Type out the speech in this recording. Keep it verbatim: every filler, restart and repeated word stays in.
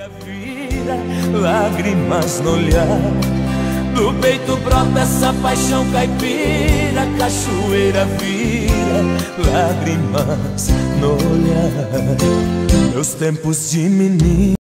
Vira lágrimas no olhar, do peito brota essa paixão caipira, cachoeira vira lágrimas no olhar. Meus tempos de menino.